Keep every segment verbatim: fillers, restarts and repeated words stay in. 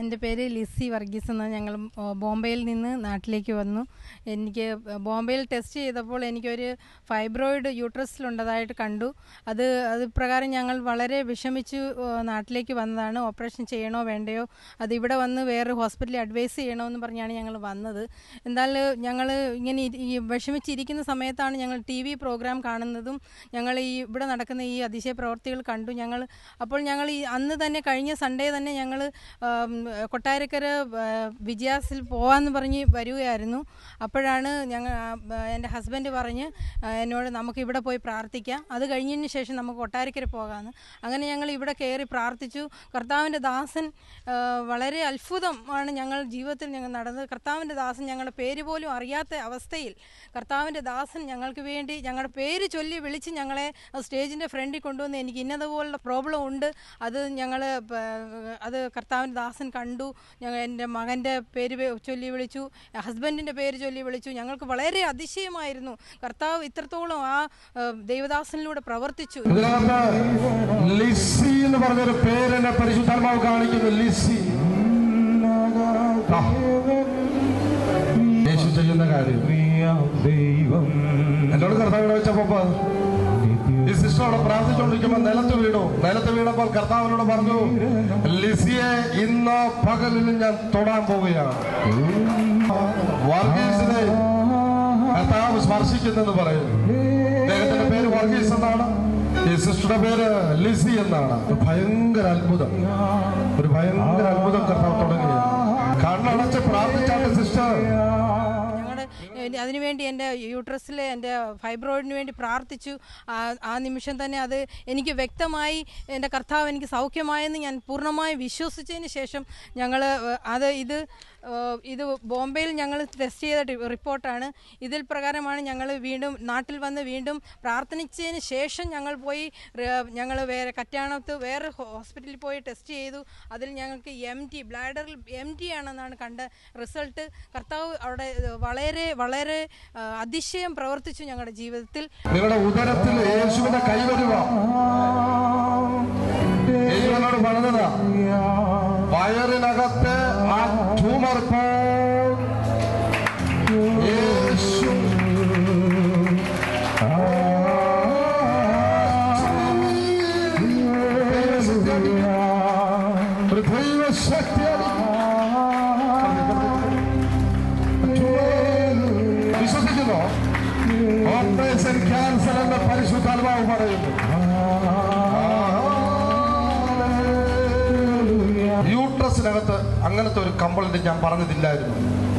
എൻ്റെ പേര് ലിസി വർഗീസ് എന്നാണ്. ഞങ്ങൾ ബോംബെയിൽ നിന്ന് നാട്ടിലേക്ക് വന്നു. എനിക്ക് ബോംബെയിൽ ടെസ്റ്റ് ചെയ്തപ്പോൾ എനിക്കൊരു ഫൈബ്രോയിഡ് യൂട്രസിലുണ്ടതായിട്ട് കണ്ടു. അത് അത് പ്രകാരം ഞങ്ങൾ വളരെ വിഷമിച്ചു നാട്ടിലേക്ക് വന്നതാണ്. ഓപ്പറേഷൻ ചെയ്യണോ വേണ്ടയോ, അത് ഇവിടെ വന്ന് വേറെ ഹോസ്പിറ്റലിൽ അഡ്വൈസ് ചെയ്യണമെന്ന് പറഞ്ഞാണ് ഞങ്ങൾ വന്നത്. എന്തായാലും ഞങ്ങൾ ഇങ്ങനെ ഈ വിഷമിച്ചിരിക്കുന്ന സമയത്താണ് ഞങ്ങൾ ടി വി പ്രോഗ്രാം കാണുന്നതും ഞങ്ങൾ ഈ ഇവിടെ നടക്കുന്ന ഈ അതിശയ പ്രവർത്തികൾ കണ്ടു. ഞങ്ങൾ അപ്പോൾ ഞങ്ങൾ ഈ അന്ന് തന്നെ കഴിഞ്ഞ സൺഡേ തന്നെ ഞങ്ങൾ കൊട്ടാരക്കര വിജയാസിൽ പോകാമെന്ന് പറഞ്ഞ് വരികയായിരുന്നു. അപ്പോഴാണ് ഞങ്ങൾ എൻ്റെ ഹസ്ബൻഡ് പറഞ്ഞ് എന്നോട് നമുക്ക് ഇവിടെ പോയി പ്രാർത്ഥിക്കാം, അത് കഴിഞ്ഞതിന് ശേഷം നമുക്ക് കൊട്ടാരക്കര പോകാമെന്ന്. അങ്ങനെ ഞങ്ങൾ ഇവിടെ കയറി പ്രാർത്ഥിച്ചു. കർത്താവിൻ്റെ ദാസൻ വളരെ അത്ഭുതമാണ് ഞങ്ങൾ ജീവിതത്തിൽ ഞങ്ങൾ നടന്നത്. കർത്താവിൻ്റെ ദാസൻ ഞങ്ങളുടെ പേര് പോലും അറിയാത്ത അവസ്ഥയിൽ കർത്താവിൻ്റെ ദാസൻ ഞങ്ങൾക്ക് വേണ്ടി ഞങ്ങളുടെ പേര് ചൊല്ലി വിളിച്ച് ഞങ്ങളെ സ്റ്റേജിൻ്റെ ഫ്രണ്ടിൽ കൊണ്ടുവന്ന് എനിക്ക് ഇന്നതുപോലുള്ള പ്രോബ്ലം ഉണ്ട്, അത് ഞങ്ങൾ അത് കർത്താവിൻ്റെ ദാസൻ കണ്ടു. ഞങ്ങൾ എൻ്റെ മകൻ്റെ പേര് ചൊല്ലി വിളിച്ചു, ഹസ്ബൻഡിൻ്റെ പേര് ചൊല്ലി വിളിച്ചു. ഞങ്ങൾക്ക് വളരെ അതിശയമായിരുന്നു. കർത്താവ് ഇത്രത്തോളം ആ ദൈവദാസനിലൂടെ പ്രവർത്തിച്ചു. ലിസി എന്ന് പറഞ്ഞൊരു പേരെന്നെ പരിശുദ്ധാത്മാവ് കാണിക്കുന്നു. ലിസി യേശു ചെയ്യുന്ന കാര്യം ദൈവം എന്നോട് കർത്താവിനെ വെച്ചപ്പോ ഈ സിസ്റ്ററോട് പ്രാർത്ഥിച്ചുകൊണ്ടിരിക്കുമ്പോൾ നിലത്ത് വീണു. നിലത്ത് വീണപ്പോൾ കർത്താവിനോട് പറഞ്ഞു, ലിസിയെ ഇന്ന് പകലിൽ ഞാൻ തൊടാൻ പോവുകയാണ്. വർഗീസിനെ കർത്താവ് സ്പർശിക്കുന്നെന്ന് പറയും. അദ്ദേഹത്തിന്റെ പേര് വർഗീസ് എന്നാണ്, ഈ സിസ്റ്ററുടെ പേര് ലിസി എന്നാണ്. ഭയങ്കര അത്ഭുതം, ഒരു ഭയങ്കര അത്ഭുതം കർത്താവ് തുടങ്ങിയ കണ്ണടച്ച് പ്രാർത്ഥിച്ചാണ് സിസ്റ്റർ. അതിനുവേണ്ടി എൻ്റെ യൂട്രസിലെ എൻ്റെ ഫൈബ്രോയിഡിന് വേണ്ടി പ്രാർത്ഥിച്ചു. ആ നിമിഷം തന്നെ അത് എനിക്ക് വ്യക്തമായി എൻ്റെ കർത്താവ് എനിക്ക് സൗഖ്യമായെന്ന് ഞാൻ പൂർണ്ണമായി വിശ്വസിച്ചതിന് ശേഷം ഞങ്ങൾ അത് ഇത് ഇത് ബോംബെയിൽ ഞങ്ങൾ ടെസ്റ്റ് ചെയ്ത റിപ്പോർട്ടാണ്. ഇതിൽ പ്രകാരമാണ് ഞങ്ങൾ വീണ്ടും നാട്ടിൽ വന്ന് വീണ്ടും പ്രാർത്ഥിച്ചതിന് ശേഷം ഞങ്ങൾ പോയി ഞങ്ങൾ വേറെ കറ്റാണത്ത് വേറെ ഹോസ്പിറ്റലിൽ പോയി ടെസ്റ്റ് ചെയ്തു. അതിൽ ഞങ്ങൾക്ക് എം ടി ബ്ലാഡറിൽ എം ടി ആണെന്നാണ് കണ്ട റിസൾട്ട്. കർത്താവ് അവിടെ വളരെ വളരെ അതിശയം പ്രവർത്തിച്ചു ഞങ്ങളുടെ ജീവിതത്തിൽ. നിങ്ങളുടെ ഉദരത്തിൽ യേശുവിന്റെ കൈ വരുക പറഞ്ഞതാ. വയറിനകത്തെ ആ ട്യൂമർ യേശു ഒരു ദൈവശക്തി വിശ്വസിക്കുന്നു. ഓപ്പറേഷൻ ക്യാൻസർ എന്ന പരിശുദ്ധാത്മാവ് പറയുന്നു. യൂട്രസിനകത്ത് അങ്ങനത്തെ ഒരു കംപ്ലൈന്റ് ഞാൻ പറഞ്ഞതില്ലായിരുന്നു.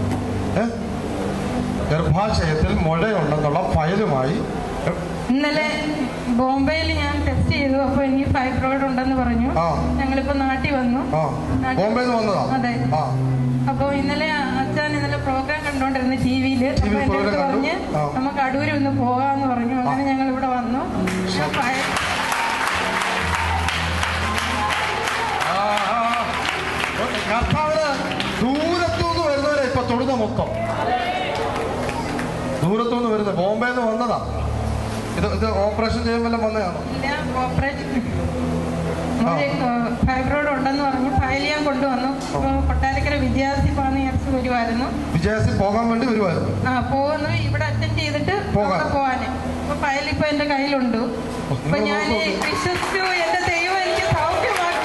ഗർഭാശയത്തിൽ മുഴയുണ്ടെന്നുള്ള ഫയലുമായി ഇന്നലെ ബോംബെയിൽ ഞാൻ ടെസ്റ്റ് ചെയ്തു. അപ്പൊ എനിക്ക് ഫൈബ്രോയിഡ് ഉണ്ടെന്ന് പറഞ്ഞു. ഞങ്ങളിപ്പോ നാട്ടിൽ വന്നു. ബോംബെയിൽ വന്നതാ? അതെ. അപ്പൊ ഇന്നലെ അച്ഛൻ ഇന്നലെ പ്രോഗ്രാം കണ്ടോണ്ടിരുന്നു ടി വിയില്. അപ്പൊ എന്റെ അടുത്ത് പറഞ്ഞ് നമുക്ക് അടൂര് ഒന്ന് പോകാന്ന് പറഞ്ഞു. അങ്ങനെ ഞങ്ങൾ ഇവിടെ വന്നു. കർത്താവിന് ദൂരത്തുനിന്ന് വരുന്നവരെ ഇപ്പൊ തൊടുന്ന മൊത്തം ദൂരത്തുനിന്ന് വരുന്നത്. ബോംബെന്ന് വന്നതാ. ഇത് ഇത് ഓപ്പറേഷൻ ചെയ്യുമ്പോൾ വന്നതാണോ? ഫൈബ്രോയിഡ് ഉണ്ടെന്ന് പറഞ്ഞു. ഫയൽ ഞാൻ കൊണ്ടുവന്നു. കൊട്ടാരക്കര വിജയാസി പോകാൻ വിചാരിച്ച് വരുമായിരുന്നു. വിജയാസി പോകാൻ വേണ്ടി വരുമായിരുന്നു. ആ പോകുന്നു. ഇവിടെ അറ്റൻഡ് ചെയ്തിട്ട് പോവാന്. അപ്പൊ ഫയൽ ഇപ്പൊ എന്റെ കയ്യിലുണ്ട്. അപ്പൊ ഞാൻ വിശ്വസിച്ചു. എന്റെ ദൈവം എനിക്ക് സൗഖ്യമാക്കി.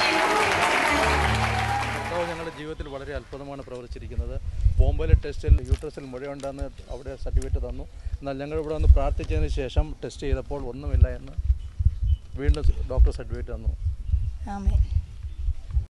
ഞങ്ങളുടെ ജീവിതത്തിൽ വളരെ അത്ഭുതമാണ് പ്രവർത്തിച്ചിരിക്കുന്നത്. ബോംബെയിലെ ടെസ്റ്റിൽ യൂട്രസിൽ മുഴയുണ്ടെന്ന് അവിടെ സർട്ടിഫിക്കറ്റ് തന്നു. എന്നാൽ ഞങ്ങൾ ഇവിടെ വന്ന് പ്രാർത്ഥിച്ചതിന് ശേഷം ടെസ്റ്റ് ചെയ്തപ്പോൾ ഒന്നുമില്ല എന്ന് വീണ്ടും ഡോക്ടർ സർട്ടിഫിക്കറ്റ് തന്നു. ആമേൻ.